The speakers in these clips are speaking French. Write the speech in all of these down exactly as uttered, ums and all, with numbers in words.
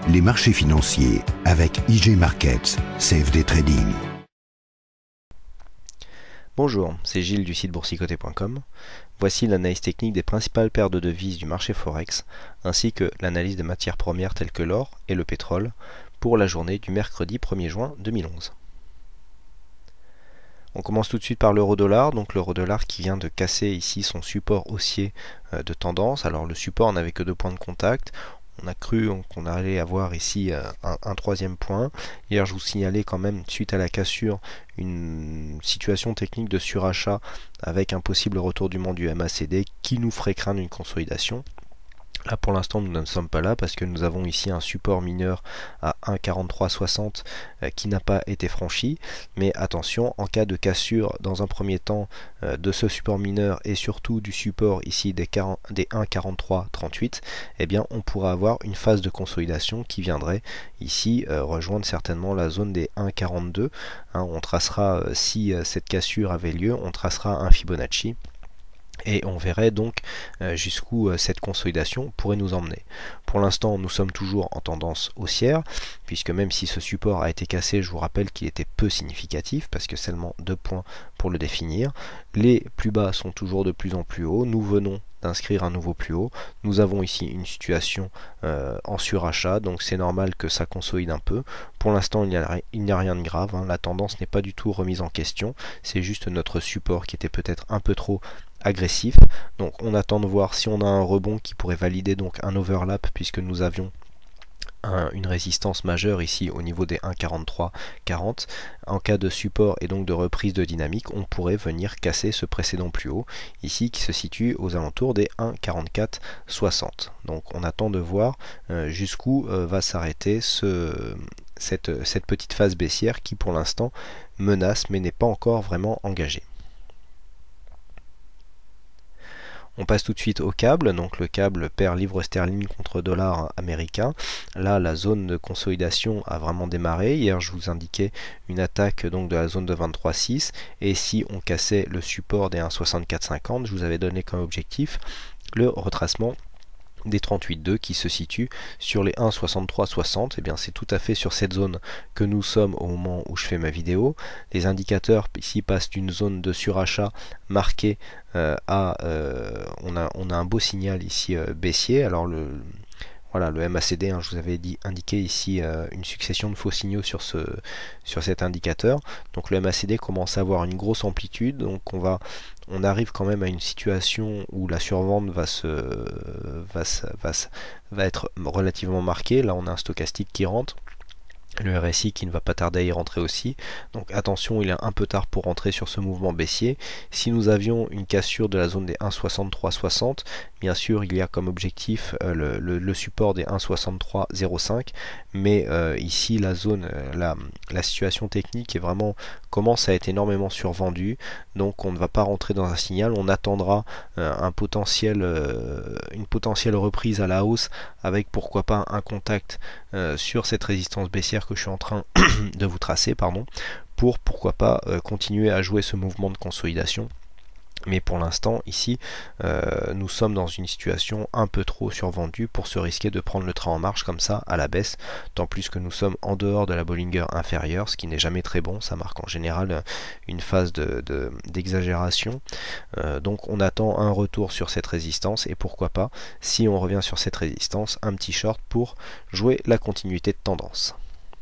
les marchés financiers avec I G Markets, C F D Trading. Bonjour, c'est Gilles du site boursicoté point com. Voici l'analyse technique des principales paires de devises du marché Forex, ainsi que l'analyse des matières premières telles que l'or et le pétrole pour la journée du mercredi premier juin deux mille onze. On commence tout de suite par l'euro-dollar, donc l'euro-dollar qui vient de casser ici son support haussier de tendance. Alors le support n'avait que deux points de contact. On a cru qu'on allait avoir ici un, un troisième point. Hier, je vous signalais quand même, suite à la cassure, une situation technique de surachat avec un possible retournement du M A C D qui nous ferait craindre une consolidation. Là, pour l'instant, nous ne sommes pas là parce que nous avons ici un support mineur à un virgule quarante-trois soixante euh, qui n'a pas été franchi. Mais attention, en cas de cassure, dans un premier temps, euh, de ce support mineur et surtout du support ici des, des un virgule quarante-trois trente-huit, eh bien, on pourra avoir une phase de consolidation qui viendrait ici euh, rejoindre certainement la zone des un virgule quarante-deux. Hein, on tracera, euh, si euh, cette cassure avait lieu, on tracera un Fibonacci. Et on verrait donc euh, jusqu'où euh, cette consolidation pourrait nous emmener. Pour l'instant, nous sommes toujours en tendance haussière, puisque même si ce support a été cassé, je vous rappelle qu'il était peu significatif, parce que seulement deux points pour le définir. Les plus bas sont toujours de plus en plus hauts. Nous venons d'inscrire un nouveau plus haut. Nous avons ici une situation euh, en surachat, donc c'est normal que ça consolide un peu. Pour l'instant, il n'y a, a rien de grave, hein. La tendance n'est pas du tout remise en question. C'est juste notre support qui était peut-être un peu trop agressif. Donc on attend de voir si on a un rebond qui pourrait valider donc un overlap, puisque nous avions un, une résistance majeure ici au niveau des un virgule quarante-trois quarante. En cas de support et donc de reprise de dynamique, on pourrait venir casser ce précédent plus haut ici qui se situe aux alentours des un virgule quarante-quatre soixante. Donc on attend de voir euh, jusqu'où euh, va s'arrêter ce, cette, cette petite phase baissière qui pour l'instant menace mais n'est pas encore vraiment engagée. On passe tout de suite au câble, donc le câble paire livre sterling contre dollar américain. Là, la zone de consolidation a vraiment démarré. Hier, je vous indiquais une attaque donc de la zone de vingt-trois virgule six. Et si on cassait le support des un virgule soixante-quatre cinquante, je vous avais donné comme objectif le retracement des trente-huit virgule deux qui se situe sur les un virgule soixante-trois soixante. Et bien c'est tout à fait sur cette zone que nous sommes au moment où je fais ma vidéo. Les indicateurs ici passent d'une zone de surachat marquée euh, à euh, on a on a un beau signal ici euh, baissier. Alors le Voilà, le M A C D, hein, je vous avais dit, indiqué ici euh, une succession de faux signaux sur, ce, sur cet indicateur. Donc le M A C D commence à avoir une grosse amplitude, donc on, va, on arrive quand même à une situation où la survente va, se, va, va, va être relativement marquée. Là on a un stochastique qui rentre. Le R S I qui ne va pas tarder à y rentrer aussi. Donc attention, il est un peu tard pour rentrer sur ce mouvement baissier. Si nous avions une cassure de la zone des un virgule soixante-trois soixante, bien sûr il y a comme objectif euh, le, le, le support des un virgule soixante-trois zéro cinq. Mais euh, ici la zone, euh, la, la situation technique est vraiment commence à être énormément survendue. Donc on ne va pas rentrer dans un signal. On attendra euh, un potentiel, euh, une potentielle reprise à la hausse avec pourquoi pas un contact euh, sur cette résistance baissière que je suis en train de vous tracer, pardon, pour pourquoi pas euh, continuer à jouer ce mouvement de consolidation. Mais pour l'instant, ici, euh, nous sommes dans une situation un peu trop survendue pour se risquer de prendre le train en marche comme ça, à la baisse, tant plus que nous sommes en dehors de la Bollinger inférieure, ce qui n'est jamais très bon, ça marque en général une phase de, de, d'exagération. Euh, donc on attend un retour sur cette résistance, et pourquoi pas, si on revient sur cette résistance, un petit short pour jouer la continuité de tendance.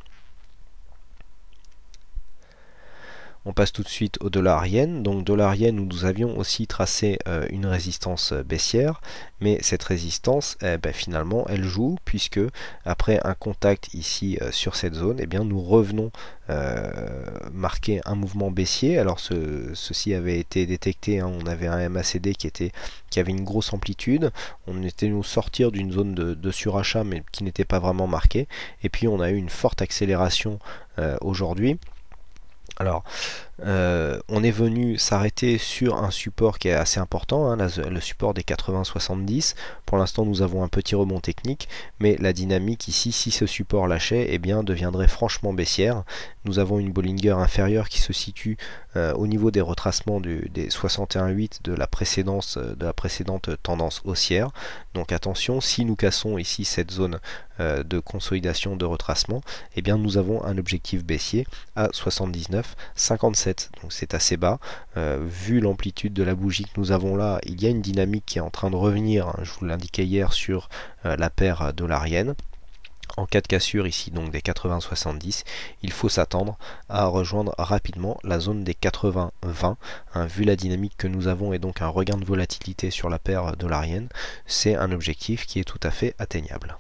On passe tout de suite au dollar yen. Donc dollar yen où nous avions aussi tracé euh, une résistance baissière, mais cette résistance, eh ben, finalement, elle joue puisque après un contact ici euh, sur cette zone, eh bien nous revenons euh, marquer un mouvement baissier. Alors ce, ceci avait été détecté, hein, on avait un M A C D qui était qui avait une grosse amplitude. On était nous sortir d'une zone de, de surachat, mais qui n'était pas vraiment marquée. Et puis on a eu une forte accélération euh, aujourd'hui. Alors, Euh, on est venu s'arrêter sur un support qui est assez important, hein, la, le support des quatre-vingts soixante-dix. Pour l'instant nous avons un petit rebond technique, mais la dynamique ici, si ce support lâchait, eh bien deviendrait franchement baissière. Nous avons une Bollinger inférieure qui se situe euh, au niveau des retracements du, des soixante et un virgule huit de la précédente, de la précédente tendance haussière. Donc attention, si nous cassons ici cette zone euh, de consolidation de retracement, eh bien nous avons un objectif baissier à soixante-dix-neuf virgule cinquante-sept. Donc c'est assez bas. Euh, vu l'amplitude de la bougie que nous avons là, il y a une dynamique qui est en train de revenir, hein, je vous l'indiquais hier sur euh, la paire dollarienne. En cas de cassure ici donc des quatre-vingts soixante-dix, il faut s'attendre à rejoindre rapidement la zone des quatre-vingts vingt. Hein, vu la dynamique que nous avons et donc un regain de volatilité sur la paire dollarienne, c'est un objectif qui est tout à fait atteignable.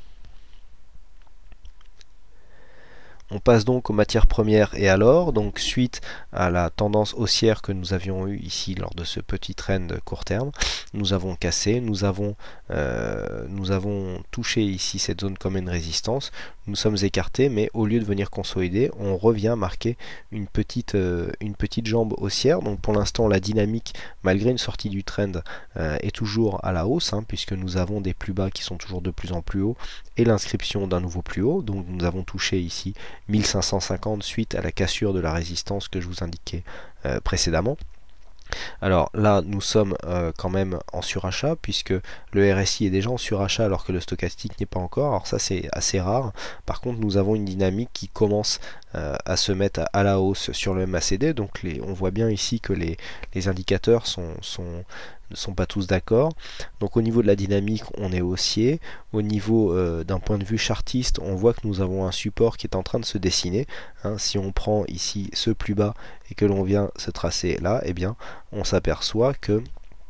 On passe donc aux matières premières et à l'or. Donc suite à la tendance haussière que nous avions eue ici lors de ce petit trend court terme, nous avons cassé, nous avons, euh, nous avons touché ici cette zone comme une résistance, nous sommes écartés, mais au lieu de venir consolider, on revient marquer une petite, euh, une petite jambe haussière. Donc pour l'instant la dynamique, malgré une sortie du trend, euh, est toujours à la hausse, hein, puisque nous avons des plus bas qui sont toujours de plus en plus hauts et l'inscription d'un nouveau plus haut. Donc nous avons touché ici mille cinq cent cinquante suite à la cassure de la résistance que je vous indiquais euh, précédemment. Alors là, nous sommes euh, quand même en surachat puisque le R S I est déjà en surachat alors que le stochastique n'est pas encore. Alors ça, c'est assez rare. Par contre, nous avons une dynamique qui commence euh, à se mettre à, à la hausse sur le M A C D. Donc les, on voit bien ici que les, les indicateurs sont, sont ne sont pas tous d'accord. Donc au niveau de la dynamique, on est haussier. Au niveau euh, d'un point de vue chartiste, on voit que nous avons un support qui est en train de se dessiner. Hein, si on prend ici ce plus bas et que l'on vient se tracer là, eh bien on s'aperçoit que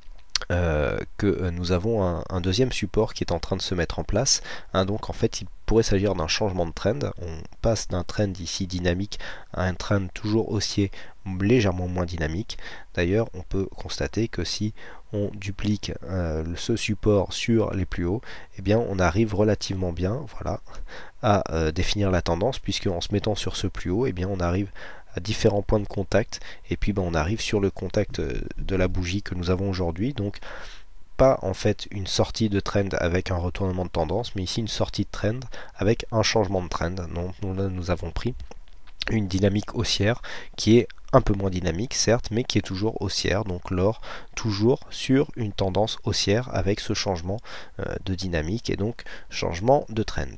Euh, que nous avons un, un deuxième support qui est en train de se mettre en place. Hein, donc en fait il pourrait s'agir d'un changement de trend. On passe d'un trend ici dynamique à un trend toujours haussier légèrement moins dynamique. D'ailleurs on peut constater que si on duplique euh, ce support sur les plus hauts, eh bien on arrive relativement bien, voilà, à euh, définir la tendance, puisque en se mettant sur ce plus haut, eh bien on arrive à différents points de contact et puis ben, on arrive sur le contact de la bougie que nous avons aujourd'hui. Donc pas en fait une sortie de trend avec un retournement de tendance, mais ici une sortie de trend avec un changement de trend. Donc là nous avons pris une dynamique haussière qui est un peu moins dynamique certes, mais qui est toujours haussière. Donc l'or toujours sur une tendance haussière avec ce changement euh, de dynamique et donc changement de trend.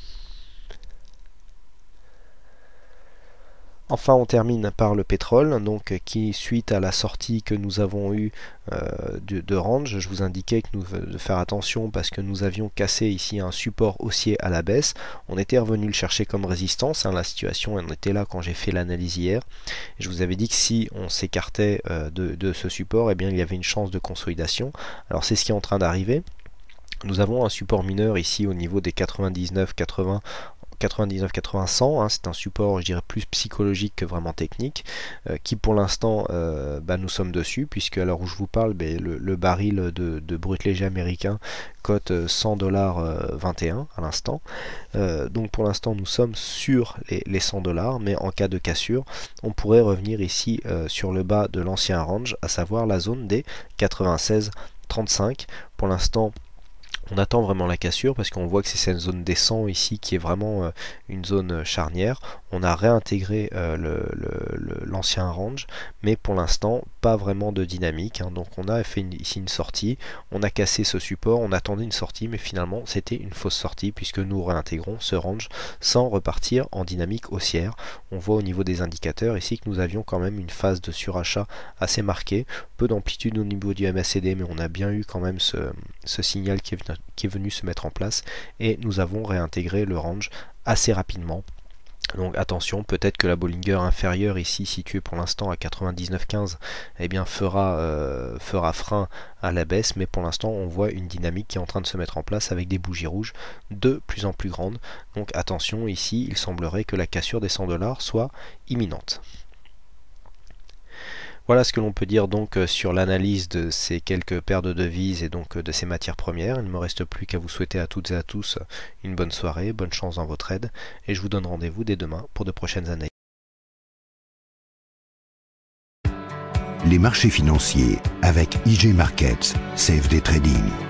Enfin, on termine par le pétrole, donc qui suite à la sortie que nous avons eue euh, de, de range, je vous indiquais que nous de faire attention parce que nous avions cassé ici un support haussier à la baisse. On était revenu le chercher comme résistance. Hein, la situation elle était là quand j'ai fait l'analyse hier. Je vous avais dit que si on s'écartait euh, de, de ce support, eh bien il y avait une chance de consolidation. Alors c'est ce qui est en train d'arriver. Nous avons un support mineur ici au niveau des quatre-vingt-dix-neuf quatre-vingts. quatre-vingt-dix-neuf quatre-vingts cent, hein, c'est un support je dirais plus psychologique que vraiment technique, euh, qui pour l'instant euh, bah, nous sommes dessus, puisque à l'heure où je vous parle, bah, le, le baril de, de brut léger américain cote cent dollars vingt et un à l'instant. Euh, donc pour l'instant nous sommes sur les, les cent dollars, mais en cas de cassure, on pourrait revenir ici euh, sur le bas de l'ancien range, à savoir la zone des quatre-vingt-seize trente-cinq. Pour l'instant, on attend vraiment la cassure parce qu'on voit que c'est cette zone des cent ici qui est vraiment euh, une zone charnière. On a réintégré euh, l'ancien range, mais pour l'instant pas vraiment de dynamique. Hein. Donc on a fait une, ici une sortie, on a cassé ce support, on attendait une sortie, mais finalement c'était une fausse sortie puisque nous réintégrons ce range sans repartir en dynamique haussière. On voit au niveau des indicateurs ici que nous avions quand même une phase de surachat assez marquée, peu d'amplitude au niveau du M A C D, mais on a bien eu quand même ce, ce signal qui est venu qui est venu se mettre en place et nous avons réintégré le range assez rapidement. Donc attention, peut-être que la Bollinger inférieure ici située pour l'instant à quatre-vingt-dix-neuf quinze eh bien fera, euh, fera frein à la baisse, mais pour l'instant on voit une dynamique qui est en train de se mettre en place avec des bougies rouges de plus en plus grandes. Donc attention, ici il semblerait que la cassure des cent dollars soit imminente. Voilà ce que l'on peut dire donc sur l'analyse de ces quelques paires de devises et donc de ces matières premières. Il ne me reste plus qu'à vous souhaiter à toutes et à tous une bonne soirée, bonne chance dans votre aide, et je vous donne rendez-vous dès demain pour de prochaines analyses. les marchés financiers avec I G Markets, C F D Trading.